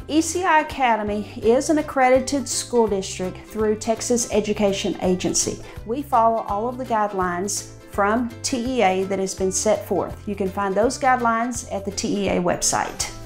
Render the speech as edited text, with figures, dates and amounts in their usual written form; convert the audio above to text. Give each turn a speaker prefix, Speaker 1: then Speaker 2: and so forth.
Speaker 1: ECI Academy is an accredited school district through Texas Education Agency. We follow all of the guidelines from TEA that has been set forth. You can find those guidelines at the TEA website.